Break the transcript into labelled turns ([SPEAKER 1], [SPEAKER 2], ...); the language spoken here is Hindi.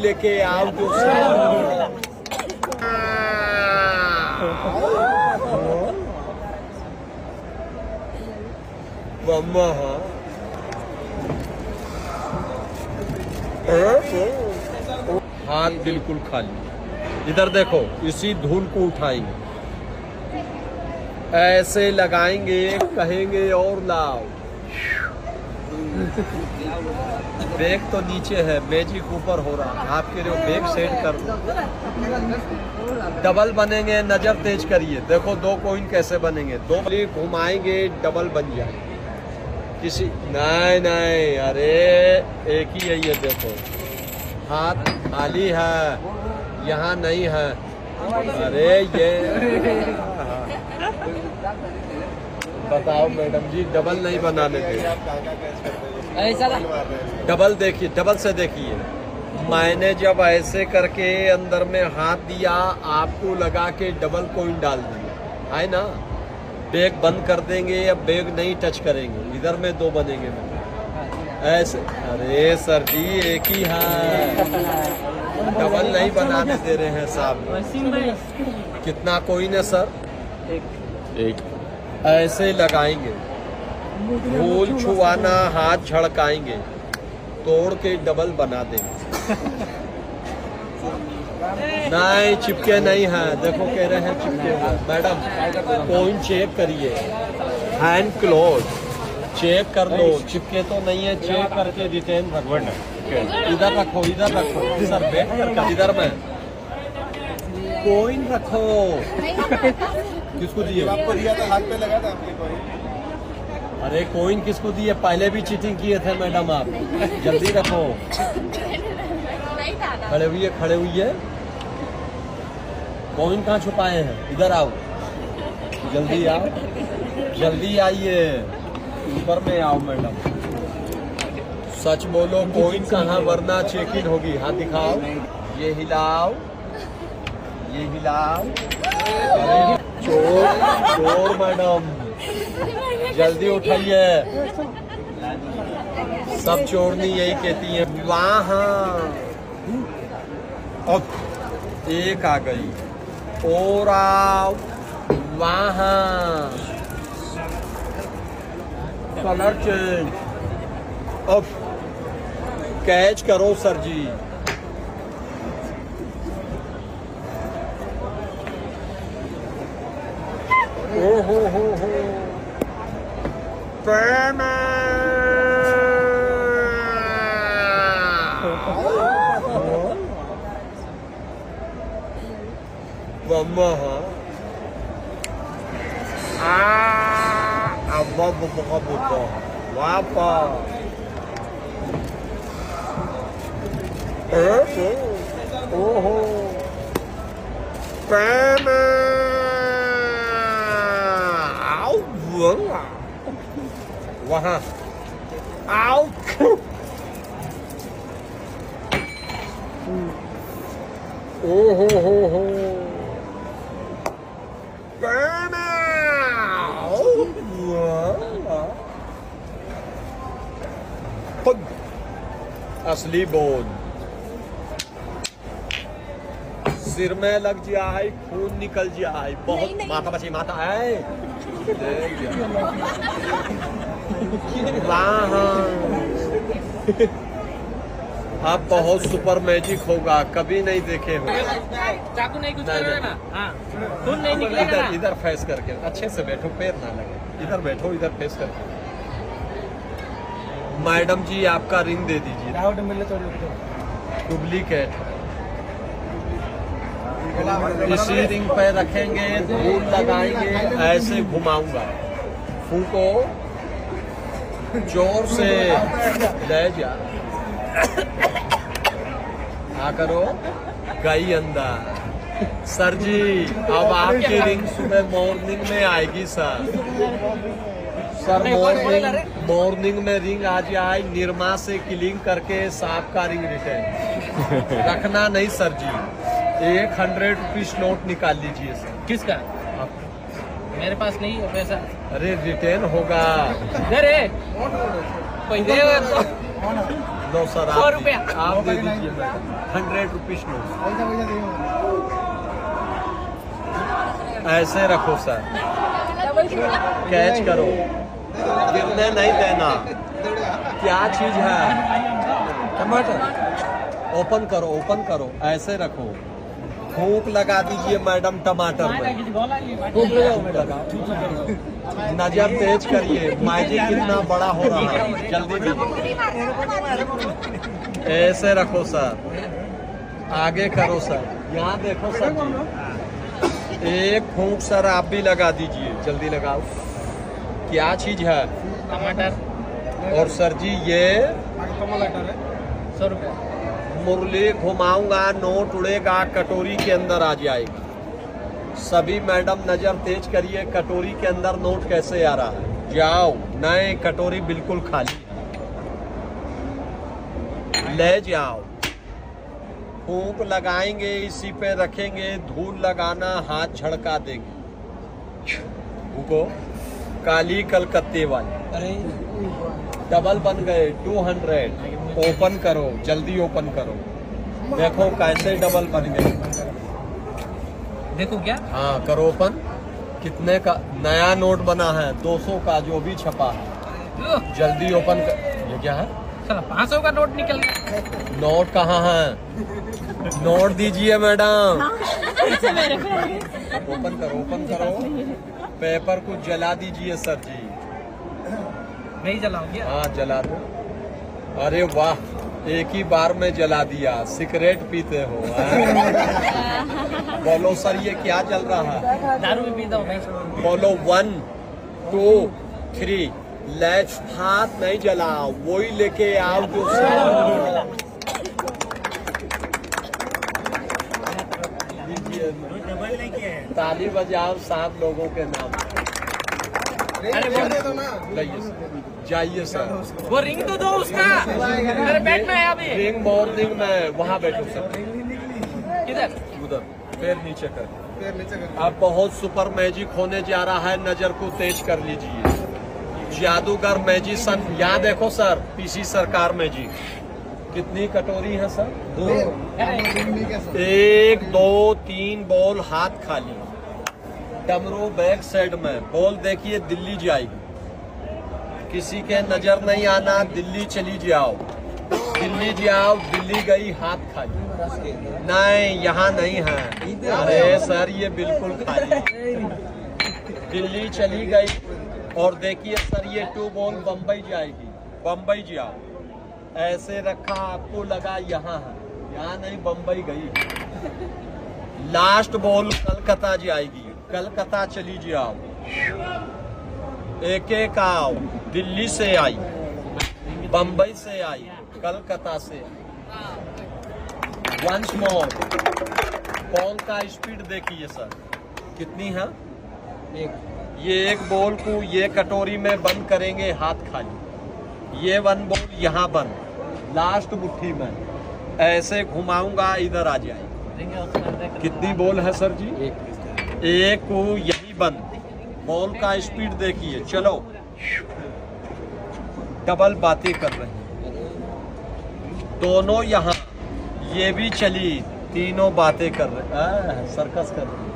[SPEAKER 1] लेके आओ जो मम्मा हाथ बिल्कुल खाली। इधर देखो, इसी धूल को उठाएंगे, ऐसे लगाएंगे, कहेंगे और लाओ। बैग तो नीचे है, मैजिक ऊपर हो रहा। आपके लिए बैग सेट कर दो, डबल बनेंगे। नजर तेज करिए, देखो 2 कॉइन कैसे बनेंगे। 2 घुमाएंगे, डबल बन जाएंगे। किसी नहीं नहीं, अरे एक ही है ये, देखो हाथ खाली है, यहाँ नहीं है। अरे ये बताओ मैडम जी, डबल नहीं बनाने दे। डबल देखिए, डबल से देखिए। मैंने जब ऐसे करके अंदर में हाथ दिया, आपको लगा के डबल कॉइन डाल दिया है ना। बैग बंद कर देंगे, अब बैग नहीं टच करेंगे। इधर में 2 बनेंगे ऐसे। अरे सर जी एक ही है, डबल नहीं बनाने दे रहे हैं साहब। कितना कॉइन है सर? एक। ऐसे लगाएंगे, धूल छुआना, हाथ झड़काएंगे, तोड़ के डबल बना देंगे। नहीं चिपके नहीं है, देखो कह रहे हैं चिपके। मैडम कॉइन चेक करिए, हैंड क्लोज चेक कर लो, चिपके तो नहीं है। चेक करके रिटेन रखो। इधर रखो, इधर रखो सर, बैठ कर इधर में कॉइन रखो। किसको दिए? आपको दिया था, हाथ पे लगा था आपके कॉइन। अरे कॉइन किसको दिए? पहले भी चीटिंग किए थे मैडम आप। जल्दी रखो। खड़े हुई है, खड़े हुई है। कॉइन कहाँ छुपाए हैं? इधर आओ, जल्दी आओ, जल्दी आइए, ऊपर में आओ मैडम। सच बोलो, कॉइन कहाँ, वरना चेक इन होगी। हाथ दिखाओ, ये हिलाओ, ये हिलाओ। चोर चोर मैडम, जल्दी उठाइए। सब चोरनी यही कहती है। वहाँ अब एक आ गई और आओ, वहाँ कलर चेंज। अब कैच करो सर जी। ओ हो मम्मा अब्बा बुब्बा बुब्बा वापा ओहो वहाँ आओ। ओहो हो असली बोल। सिर में लग जाए, खून निकल जाए, बहुत माथा बची, माथा है। अब बहुत सुपर मैजिक होगा, कभी नहीं देखे हो।
[SPEAKER 2] चाकू नहीं कुछ ना, खून नहीं निकलेगा।
[SPEAKER 1] इधर फेस करके अच्छे से बैठो, पैर ना लगे। इधर बैठो, इधर फेस करके। मैडम जी आपका रिंग दे दीजिए। डुप्लीकेट इसी रिंग पे रखेंगे, धूल लगाएंगे, ऐसे घुमाऊंगा। फूको, जोर से ले जा। आ करो, गई अंदर। सर जी अब आपकी रिंग सुबह मॉर्निंग में आएगी सर। सर मॉर्निंग में रिंग आ जाए, निरमा से क्लीन करके साफ का रिंग रिटर्न रखना नहीं सर जी। 100 रुपीज नोट निकाल लीजिए सर।
[SPEAKER 2] किसका? मेरे पास नहीं है पैसा।
[SPEAKER 1] अरे रिटर्न होगा।
[SPEAKER 2] कोई देगा तो
[SPEAKER 1] लो सर
[SPEAKER 2] 100 रुपया।
[SPEAKER 1] आप दे दीजिए मैडम 100 रुपीज नोट। ऐसे रखो सर, कैच करो, गिरने नहीं देना। क्या चीज है? टमाटर। ओपन करो, ओपन करो, ऐसे रखो। फूंक लगा दीजिए मैडम टमाटर में। नजर तेज करिए, मैजिक कितना बड़ा हो रहा है, जल्दी दीजिए। ऐसे रखो सर, आगे करो सर, यहाँ देखो सर जी। एक फूंक सर आप भी लगा दीजिए, जल्दी लगाओ। क्या चीज है?
[SPEAKER 2] टमाटर।
[SPEAKER 1] और सर जी ये
[SPEAKER 2] 100 रुपया।
[SPEAKER 1] मुरली घुमाऊंगा, नोट उड़ेगा, कटोरी के अंदर आ जाएगा। सभी मैडम नजर तेज करिए, कटोरी के अंदर नोट कैसे आ रहा है? जाओ, नए कटोरी बिल्कुल खाली, ले जाओ। फूंक लगाएंगे, इसी पे रखेंगे, धूल लगाना, हाथ झड़का देंगे। भूको काली कलकत्ते वाली डबल बन गए 200। ओपन करो, जल्दी ओपन करो, देखो कैसे डबल बन गए।
[SPEAKER 2] देखो क्या?
[SPEAKER 1] हाँ करो ओपन। कितने का नया नोट बना है? 200 का, जो भी छपा है। जल्दी ओपन कर। ये क्या है?
[SPEAKER 2] चलो 500 का नोट निकल गया।
[SPEAKER 1] नोट कहाँ है? नोट दीजिए मैडम। ओपन करो, ओपन करो। पेपर को जला दीजिए सर जी।
[SPEAKER 2] नहीं जलाऊंगी।
[SPEAKER 1] हाँ जला दो। अरे वाह, एक ही बार में जला दिया। सिगरेट पीते हो? बोलो सर, ये क्या चल रहा है?
[SPEAKER 2] दारू भी पीता हूँ मैं।
[SPEAKER 1] बोलो 1 2 3। लेट्स हाथ नहीं जलाओ, वही लेके आओ जो ताली बजाओ 7 लोगों के नाम।
[SPEAKER 2] अरे
[SPEAKER 1] जाइए सर।
[SPEAKER 2] वो रिंग तो दो उसका। अरे बैठना है अभी।
[SPEAKER 1] रिंग मॉर्निंग में वहाँ बैठो सर।
[SPEAKER 2] किधर?
[SPEAKER 1] उधर पैर नीचे कर। अब बहुत सुपर मैजिक होने जा रहा है, नजर को तेज कर लीजिए। जादूगर मैजिशन, यहाँ देखो सर, पीसी सरकार मैजिक। कितनी कटोरी है सर? 2। 1 2 3 बॉल हाथ खाली। डमरू बैक साइड में। बॉल देखिए दिल्ली जाएगी, किसी के नजर नहीं आना, दिल्ली चली जाओ। दिल्ली जाओ, दिल्ली गई हाथ खाली। नहीं, यहाँ नहीं है। अरे सर ये बिल्कुल खाली। दिल्ली चली गई। और देखिए सर ये 2 बॉल बम्बई जाएगी, बम्बई जाओ। ऐसे रखा, आपको लगा यहाँ है, यहाँ नहीं, बम्बई गई। लास्ट बॉल कलकत्ता जाएगी, कलकत्ता चली जाओ। एक एक आओ, दिल्ली से आई, बम्बई से आई, कलकत्ता से। Once more. बॉल का स्पीड देखिए सर कितनी है। ये एक बॉल को ये कटोरी में बंद करेंगे, हाथ खाली। ये 1 बॉल यहाँ बंद, लास्ट मुट्ठी में ऐसे घुमाऊंगा, इधर आ जाएगी। कितनी बॉल है सर जी? एक को यही बंद। बॉल का स्पीड देखिए, चलो। डबल बातें कर रहे हैं दोनों यहाँ, ये भी चली, तीनों बातें कर रहे हैं, सर्कस कर रहे हैं।